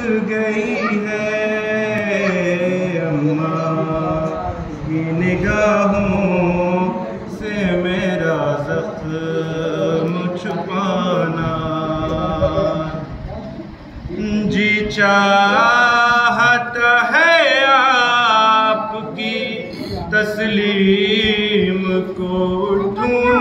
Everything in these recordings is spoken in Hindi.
गई है अम्मा की निगाहों से मेरा ज़ख्म छुपाना। जी चाहता है आपकी तस्लीम को उठूं,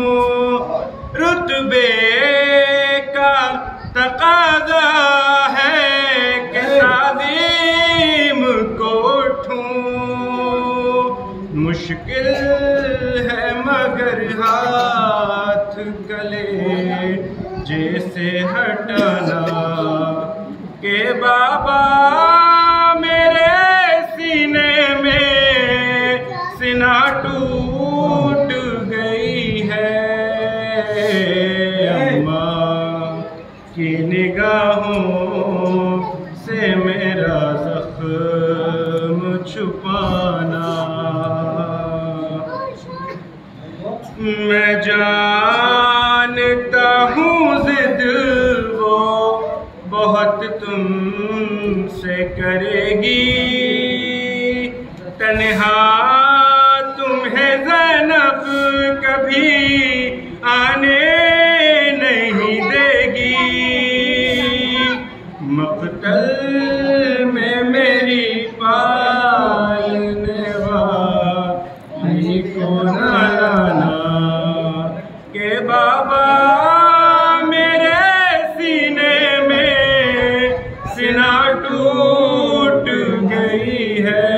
रुतबे का तकाज़ा है कि ताज़ीम को उठूं। मुश्किल है मगर हाथ गले जैसे हटाना के बाबा मेरे सीने में सीना टूट गई है अम्मा की निगाहों से मेरा ज़ख्म छुपाना। मैं जानता हूँ ज़िद वो बहुत तुमसे करेगी, तन्हा तुम्हें ज़ैनब कभी आने नहीं देगी। मक़तल में मेरी पालने वाली को न लाना के बाबा मेरे सीने में सीना टूट गई है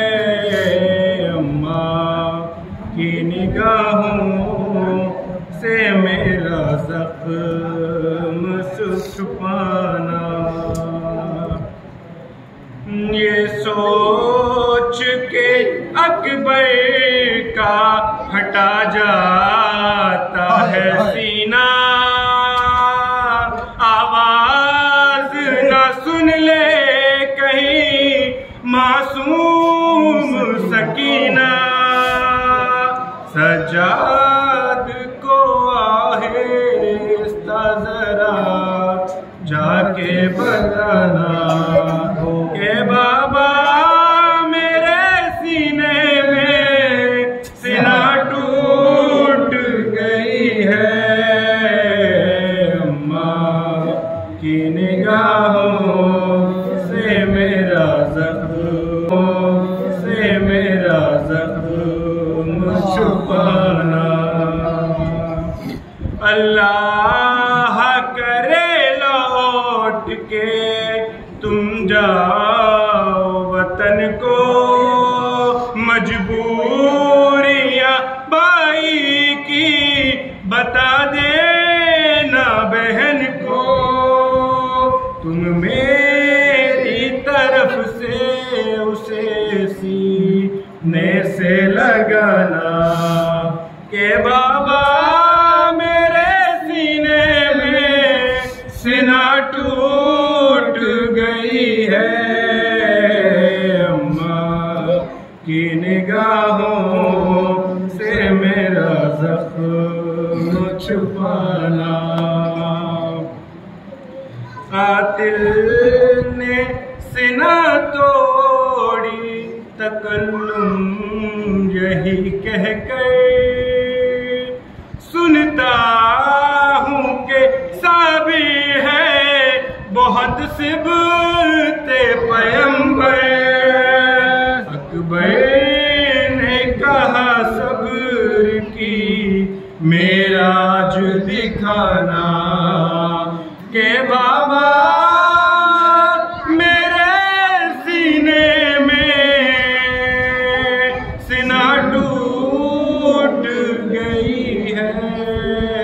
अम्मा की निगाहों से मेरा ज़ख्म छुपाना। ये सोच के अकबर का फटा जाता है सीना, आवाज न सुन ले कहीं मासूम सकीना। सजाद को आहिस्ता जरा जाके बताना के बाबा मेरे सीने में सीना टूट गई है अम्मा की निगाहों से मेरा ज़ख्म छुपाना। अल्लाह करे लौट के तुम जाओ वतन को, मजबूरियां बाई की बता देना बहन को। तुम मेरी तरफ से उसे सीने से लगाना के बाबा मेरे सीने में सीना टूट गई है अम्मा की निगाहों से मेरा ज़ख्म छुपाना। कातिल ने सीना तोड़ी तकल्लुम यही कहकर, सुनता हूँ कि साबी है बहुत सिबते पैगंबर। अकबर ने कहा सब्र की मेराज दिखाना के बाबा मेरे सीने में सीना टूट गई है